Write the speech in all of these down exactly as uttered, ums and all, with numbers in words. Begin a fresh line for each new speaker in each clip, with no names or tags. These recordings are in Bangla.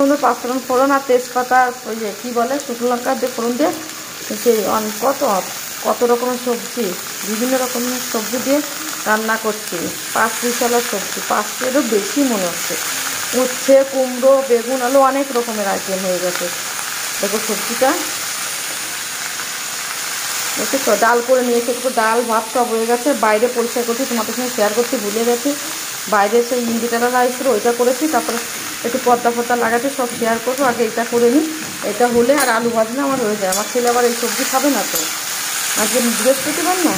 সুন্দর পাঁচফোড়ন ফোড়ন আর তেজপাতা ওই যে কী বলে শুকনো লঙ্কা দিয়ে ফোড়ন দিয়ে সেই কত কত রকমের সবজি বিভিন্ন রকমের সবজি দিয়ে রান্না করছি। পাঁচ পিসালা সবজি, পাঁচ প্লেটও বেশি মনে হচ্ছে। উচ্ছে, কুমড়ো, বেগুন, আলু অনেক রকমের আইটেম হয়ে গেছে। দেখো সবজিটা দেখো, ডাল করে নিয়েছে, একটু ডাল ভাত সব হয়ে গেছে। বাইরে পরিষ্কার করছি, তোমাদের সঙ্গে শেয়ার করতে ভুলে গেছি। বাইরে সেই ইন্ডিটালা রাইস ছিল ওইটা করেছি, তারপরে একটু পর্দা ফর্দা লাগাতে সব শেয়ার করবো। আগে এটা করে নিই, এটা হলে আর আলু ভাজলে আমার হয়ে যায়। আমার ছেলে আবার এই সবজি খাবে না তো, আজকে বৃহস্পতিবার না।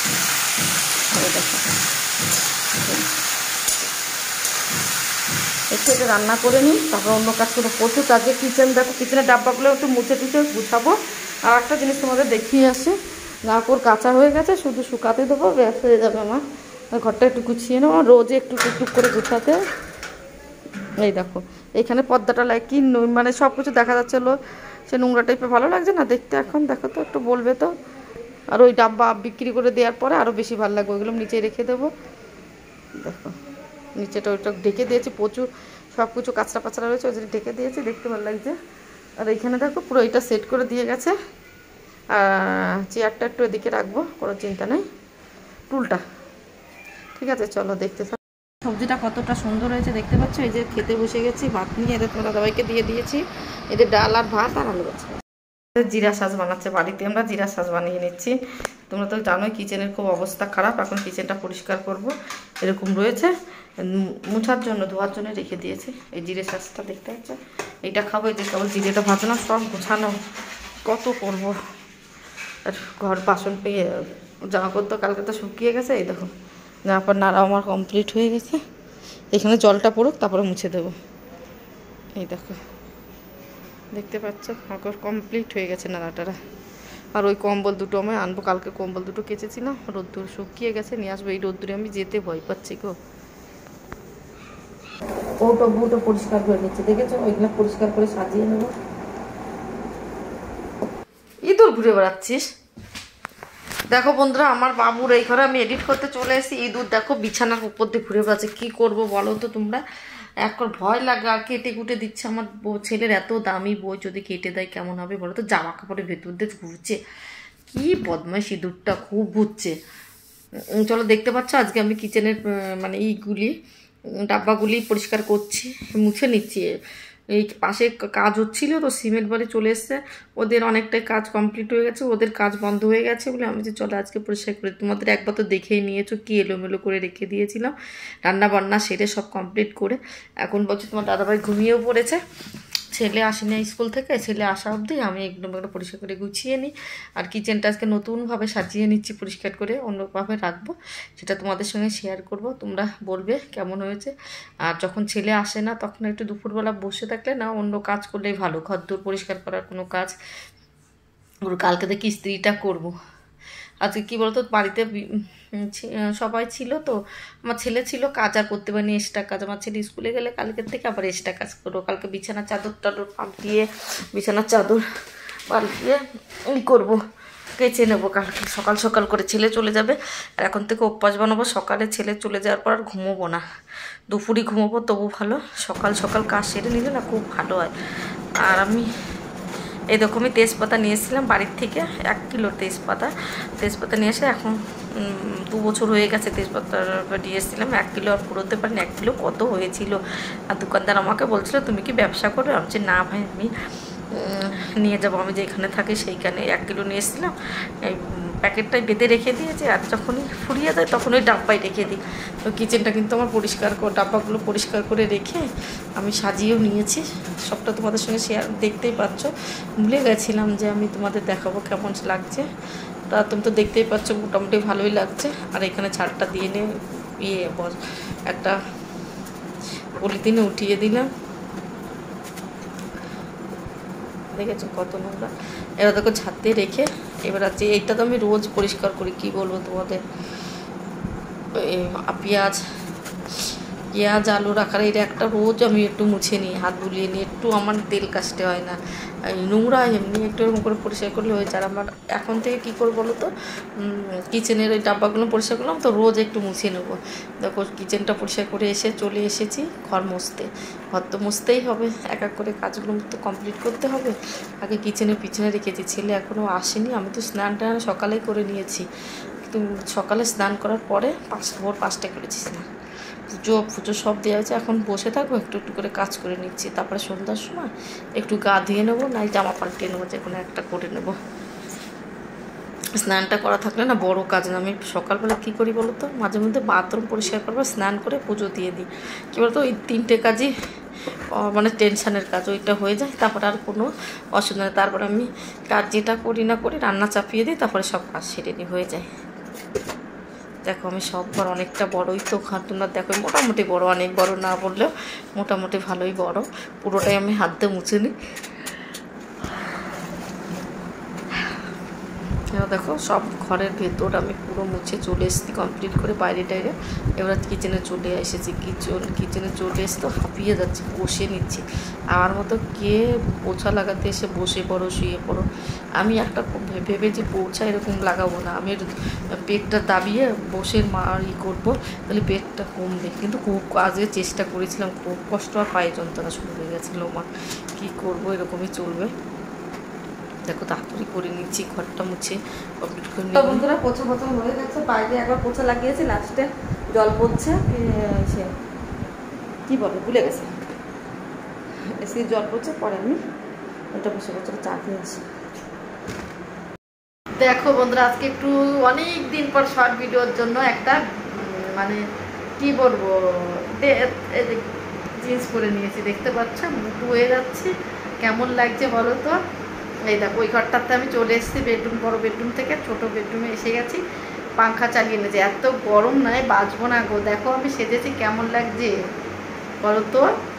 একটু এটা রান্না করে নিই, তারপর অন্য কাজ করবো। প্রচুর কাজে কিচেন দেখো, কিচেনের ডাব্বাগুলো একটু মুছে টুচে গুছাবো। আর একটা জিনিস তোমাদের দেখিয়ে আসি, কাপড় কাঁচা হয়ে গেছে, শুধু শুকাতে দেবো, ব্যাস হয়ে যাবে আমার। ঘরটা একটু গুছিয়ে নেবো, রোজে একটু টুকটুক করে গুছাতে। এই দেখো এইখানে পর্দাটা লাগে কি মানে সব কিছু দেখা যাচ্ছিলো, সে নোংরা টাইপের ভালো লাগছে না দেখতে। এখন দেখো তো, একটু বলবে তো। আর ওই ডাব্বা বিক্রি করে দেওয়ার পরে আরও বেশি ভালো লাগবে, ওইগুলো নিচে রেখে দেবো। দেখো নিচেটা ওইটা ঢেকে দিয়েছি, প্রচুর সব কিছু কাঁচরা পাচরা রয়েছে, ওই জন্য ঢেকে দিয়েছি, দেখতে ভালো লাগছে। আর এইখানে দেখো পুরো এটা সেট করে দিয়ে গেছে। আর চেয়ারটা একটু এদিকে রাখবো, কোনো চিন্তা নেই। টুলটা ঠিক আছে, চলো দেখতে থাকো। সবজিটা কতটা সুন্দর হয়েছে দেখতে পাচ্ছ। এই যে খেতে বসে গেছি, ভাত নিয়ে এদের তোমার দাদাভাইকে দিয়ে দিয়েছি। এদের ডাল আর ভাত আর আলু ভাজা। জিরা শাঁস বানাচ্ছে বাড়িতে, আমরা জিরা শাঁস বানিয়ে নিচ্ছি। তোমরা তো জানোই কিচেনের খুব অবস্থা খারাপ, এখন কিচেনটা পরিষ্কার করব। এরকম রয়েছে, মুছার জন্য ধোয়ার জন্য রেখে দিয়েছি। এই জিরে শাঁসটা দেখতে পাচ্ছ, এইটা খাবো। এই যে কেবল জিরেটা ভাজানো, সব গোছানো কত করবো। আর ঘর বাসন পেয়ে জামা কাপড় তো কালকে তো শুকিয়ে গেছে। এই দেখো জামা কাপড় নাড়া আমার কমপ্লিট হয়ে গেছে। এখানে জলটা পড়ুক, তারপরে মুছে দেবো। এই দেখো দেখতে পাচ্ছ আমার কমপ্লিট হয়ে গেছে নাড়াটারা। আর ওই কম্বল দুটো আমি আনবো, কালকে কম্বল দুটো কেচেছিলাম, রোদ্দুর শুকিয়ে গেছে, নিয়ে আসবো। এই রোদ্দুরে আমি যেতে ভয় পাচ্ছি গো। ওটা বুটো পরিষ্কার করে নিচ্ছে, দেখেছো? ওইগুলো পরিষ্কার করে সাজিয়ে নেবো। ইঁদুর ঘুরে বেড়াচ্ছিস। দেখো বন্ধুরা, আমার বাবুর এই ঘরে আমি এডিট করতে চলে এসেছি। ইঁদুর দেখো বিছানার উপর দিয়ে ঘুরে বেড়াচ্ছে। কী করবো বলো তো তোমরা? এখন ভয় লাগে, আর কেটে কুটে দিচ্ছে। আমার ছেলের এত দামি বই যদি কেটে দেয় কেমন হবে বলো তো? জামা কাপড়ের ভেতর দিয়ে ঘুরছে, কি বদমাইশ ইঁদুরটা, খুব ঘুরছে। চলো দেখতে পাচ্ছ, আজকে আমি কিচেনের মানে এইগুলি ডাব্বাগুলি পরিষ্কার করছি, মুছে নিচ্ছি। এই পাশে কাজ হচ্ছিল তো, সিমেন্ট বাড়ি চলে এসছে, ওদের অনেকটাই কাজ কমপ্লিট হয়ে গেছে, ওদের কাজ বন্ধ হয়ে গেছে বলে আমি যে চলো আজকে পরিষ্কার করি। তোমাদের একবার তো দেখেই নিয়েছো কি এলোমেলো করে রেখে দিয়েছিলাম। রান্না বান্না সেরে সব কমপ্লিট করে এখন বলছি তোমার দাদাভাই ঘুমিয়েও পড়েছে, ছেলে আসেনি স্কুল থেকে, ছেলে আসা অবধি আমি একদম একটা পরিষ্কার করে গুছিয়ে নিই। আর কিচেনটা আজকে নতুনভাবে সাজিয়ে নিচ্ছি, পরিষ্কার করে অন্যভাবে রাখবো, সেটা তোমাদের সঙ্গে শেয়ার করব। তোমরা বলবে কেমন হয়েছে। আর যখন ছেলে আসে না, তখন একটু দুপুরবেলা বসে থাকলে না, অন্য কাজ করলেই ভালো। ঘর দূর পরিষ্কার করার কোনো কাজ ওর কালকে থেকে স্ত্রীটা করব। আজকে কী বলতো, বাড়িতে সবাই ছিল তো, আমার ছেলে ছিল, কাজ আর করতে পারিনি, এক্সট্রা কাজ। আমার ছেলে স্কুলে গেলে কালকের থেকে আবার এক্সট্রা কাজ করবো। কালকে বিছানার চাদর টাদর পাল্টিয়ে, বিছানার চাদর পাল্টিয়ে ই করবো, কেচে নেবো কালকে সকাল সকাল করে। ছেলে চলে যাবে, আর এখন থেকে অভ্যাস বানাবো, সকালে ছেলে চলে যাওয়ার পর আর ঘুমোবো না, দুপুরই ঘুমোবো তবু ভালো। সকাল সকাল কাজ সেরে নিলে না খুব ভালো হয়। আর আমি এই দেখো আমি তেজপাতা নিয়ে এসেছিলাম বাড়ির থেকে, এক কিলো তেজপাতা তেজপাতা নিয়ে এসে এখন দু বছর হয়ে গেছে তেজপাতা নিয়ে এসেছিলাম। এক কিলো আর পুরোতে পারিনি, এক কিলো কত হয়েছিল। আর দোকানদার আমাকে বলছিল তুমি কি ব্যবসা করবে? আমি বলছি না ভাই, আমি নিয়ে যাবো, আমি যেখানে থাকি সেইখানে। এক কিলো নিয়ে এসেছিলাম, এই প্যাকেটটাই বেঁধে রেখে দিয়েছি, আর যখনই ফুরিয়ে যায় তখন ওই ডাব্বায় রেখে দিই। তো কিচেনটা কিন্তু আমার পরিষ্কার করে, ডাব্বাগুলো পরিষ্কার করে রেখে আমি সাজিয়েও নিয়েছি। সবটা তোমাদের সঙ্গে শেয়ার, দেখতেই পাচ্ছ। ভুলে গেছিলাম যে আমি তোমাদের দেখাবো কেমন লাগছে। তা তুমি তো দেখতেই পাচ্ছ, মোটামুটি ভালোই লাগছে। আর এখানে ছাড়টা দিয়ে নিয়ে ইয়ে একটা পলিথিনে উঠিয়ে দিলাম, দেখেছো কত নোংরা। এবার দেখো ছাদতে রেখে, এবার আছে এইটা তো আমি রোজ পরিষ্কার করি, কি বলবো তোমাদের। পেঁয়াজ পেঁয়াজ আলু রাখার এটা একটা রোজ আমি একটু মুছে নিই, হাত বুলিয়ে নিই, একটু আমার তেল কাশতে হয় না। নোংরা এমনি একটু এরকম করে পরিষ্কার করলে হয়ে যায়। আমার এখন থেকে কী করবো বলো তো, কিচেনের ওই ডাব্বাগুলো পরিষ্কার করলাম তো রোজ একটু মুছিয়ে নেবো। দেখো কিচেনটা পরিষ্কার করে এসে চলে এসেছি ঘর মুছতে। ঘর তো মুছতেই হবে, এক এক করে কাজগুলো তো কমপ্লিট করতে হবে। আগে কিচেনের পিছনে রেখেছি, ছেলে এখনও আসেনি। আমি তো স্নান টান সকালেই করে নিয়েছি, কিন্তু সকালে স্নান করার পরে পাঁচটা ভোর পাঁচটা করেছি স্নান। পুজো পুজো সব দেওয়া হয়েছে, এখন বসে থাকবো, একটু একটু করে কাজ করে নিচ্ছি। তারপরে সন্ধ্যার সময় একটু গা ধুয়ে নেবো, নাই জামা পাল্টিয়ে নেবো, যে কোনো একটা করে নেবো। স্নানটা করা থাকলে না বড় কাজ না। আমি সকালবেলা কী করি বলো তো, মাঝে মধ্যে বাথরুম পরিষ্কার করবো, স্নান করে পুজো দিয়ে দিই। কী বলতো, ওই তিনটে কাজই মানে টেনশানের কাজ, ওইটা হয়ে যায়, তারপরে আর কোনো অসুবিধা নেই। তারপরে আমি কাজ যেটা করি না করি রান্না চাপিয়ে দিই, তারপরে সব কাজ সেরে নিই, হয়ে যায়। দেখো আমি সববার অনেকটা বড়ই তো খান, তোমরা দেখো মোটামুটি বড়, অনেক বড় না বললেও মোটামুটি ভালোই বড়। পুরোটাই আমি হাত দিয়ে মুছে নিই। দেখো সব ঘরের ভেতর আমি পুরো মুছে চলে এসেছি কমপ্লিট করে, বাইরে টাইরে। এবার কিচেনে চলে এসেছি, কিচেন কিচেনে চলে এসে তো হাঁপিয়ে যাচ্ছি, বসে নিচ্ছি। আমার মতো কে পোছা লাগাতে এসে বসে পড়ো শুয়ে পড়ো। আমি একটা ভেবে যে পোছা এরকম লাগাবো না, আমি পেটটা দাবিয়ে বসে মা ই করবো, তাহলে পেটটা কমবে। কিন্তু খুব আজকে চেষ্টা করেছিলাম, খুব কষ্ট, আর পায়ে যন্ত্রণা শুরু হয়ে গেছিলো মা। কী করবো, এরকমই চলবে। দেখো তাড়াতাড়ি করে নিচ্ছি, ঘরটা মুছে কমপ্লিট করে নিচ্ছি। বন্ধুরা পোছা প্রথম হয়ে গেছে, বাইরে একবার পোছা লাগিয়েছি, লাস্টে জল পড়ছে, সে কী বলে ভুলে গেছে, এসে জল পড়ছে, পরে আমি ওটা বসে বসে চা দিয়ে আসি। দেখো বন্ধুরা আজকে একটু অনেক দিন পর শর্ট ভিডিওর জন্য একটা মানে কি বলবো জিন্স পরে নিয়েছি, দেখতে পাচ্ছ মুটু হয়ে যাচ্ছে, কেমন লাগছে বলো তো। এই দেখো ওই ঘরটাতে আমি চলে এসেছি, বেডরুম বড় বেডরুম থেকে ছোট বেডরুমে এসে গেছি, পাংখা চালিয়ে নিয়েছি, এত গরম নয় বাঁচবো না গো। দেখো আমি সেজেছি, কেমন লাগছে বলো তো।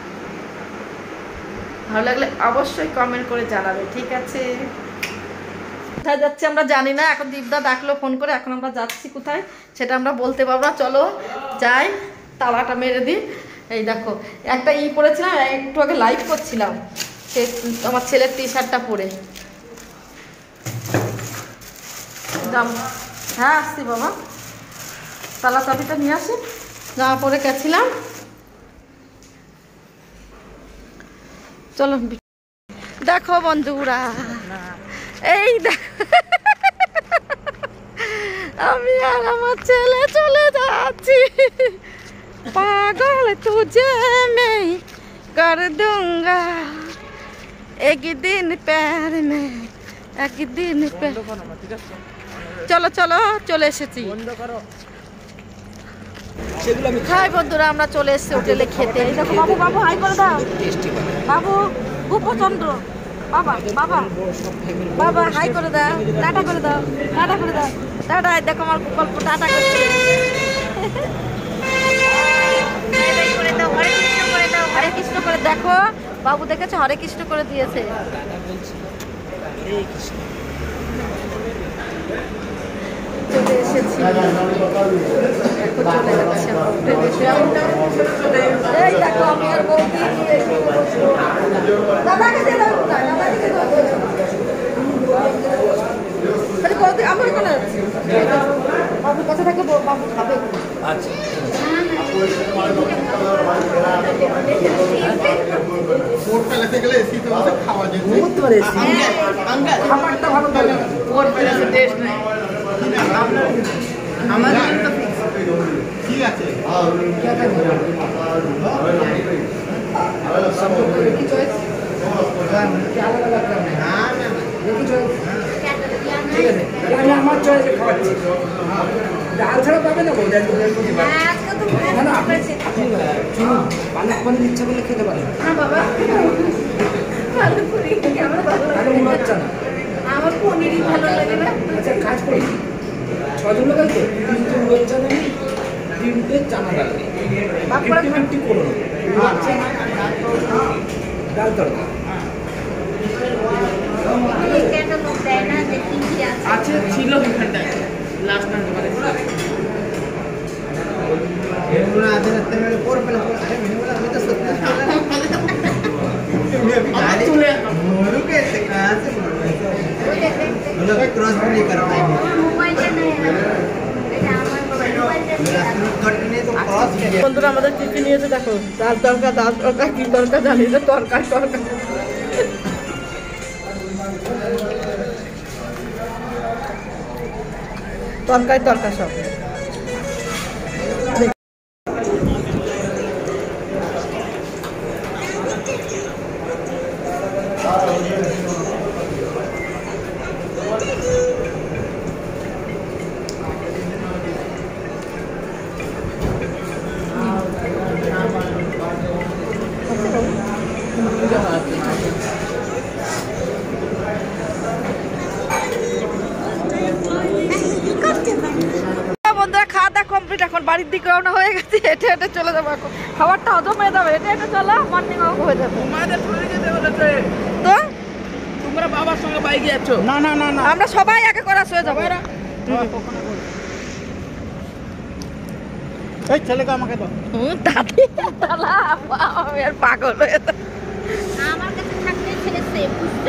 ভালো লাগলে অবশ্যই কমেন্ট করে জানাবে, ঠিক আছে। কোথায় যাচ্ছি আমরা জানি না, এখন দীপদা ডাকলো ফোন করে, এখন আমরা যাচ্ছি কোথায় সেটা আমরা বলতে পারবো না। চলো যাই, তালাটা মেরে দিই। এই দেখো একটা ই পরেছিলাম, একটু আগে লাইভ করছিলাম, সে আমার ছেলের টি শার্টটা পরে। হ্যাঁ আসছি বাবা, তালা চাবিটা নিয়ে আসি, জামা পরে গেছিলাম। চলো দেখো বন্ধুরা, এই দেখো আমি আর আমার ছেলে চলে যাচ্ছি, পাগল তুঝে मैं कर दूंगा एक दिन प्यार में एक दिन प्यार। চলো চলো চলে এসেছি। হাই বন্ধুরা, আমরা চলে এসেছি হোটেলে খেতে। এই দেখো বাবু, বাবু হাই করে দাও, বাবু উপচন্দ্র, বাবা বাবা বাবা হাই করে দাও, টাটা করে দাও, টাটা করে দাও, টাটা। দেখো আমার গল্প টাটা করছে, হরে কৃষ্ণ করে। দেখো বাবু দেখেছো, হরে কৃষ্ণ করে দিয়েছে। চলে এসেছি, চলে যাচ্ছে। এই দেখো আমি আর বৌদি দাদাকে দিয়ে দাও, দাদাকে বৌদি আমি ওখানে যাচ্ছি, বাবুর কাছে থাকে, বাবু খাবে। আচ্ছা খাবারটা ভালো টেস্ট নেই আমাদের তো ঠিক আছে। আমার চয়েসে খাওয়াচ্ছি, ডাল ছাড়া পাবে না, পালক পনির ইচ্ছা করলে খেতে পারে বাবা। আমার পনিরই ভালো লাগে না। আচ্ছা কাজ করি, ছজন লোক আছে, তিনটে উড়োর চানা নেই, তিনটে চানা ডাল নেই, ফিফটি ফিফটি করো ডাল তরকা আছে, ছিল এখানটায় লাস্ট বন্ধুরা আমাদের কি কি নিয়েছে দেখো, ডাল তরকা, ডাল তরকা, কি তরকা জানি না, তরকারি তরকা, তরকারি তরকা সব। বন্ধুরা খাওয়া দাওয়া কমপ্লিট, এখন বাড়ির দিকে রওনা হয়ে গেছে, হেঁটে হেঁটে চলে যাবো। এখন খাবারটা হজম হয়ে যাবে, হেঁটে হেঁটে চলো, মর্নিং ওয়াক হয়ে যাবে। তো
তোমরা বাবার সঙ্গে বাইকে যাচ্ছ?
না না না, আমরা সবাই একে করে হয়ে যাবো।
এই ছেলেকে আমাকে দাও।
দাদি তালা আমি আর পাগল হয়ে যাবো।
আমার কাছে থাকতে ছেলে সেফ, বুঝছো?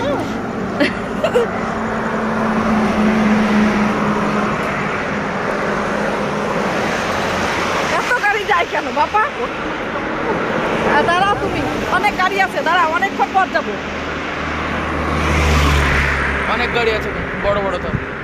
এত গাড়ি যায় কেন বাবা? দাঁড়াও, তুমি অনেক গাড়ি আছে, দাঁড়াও, অনেকক্ষণ পর যাবো।
অনেক গাড়ি আছে, বড় বড় তো।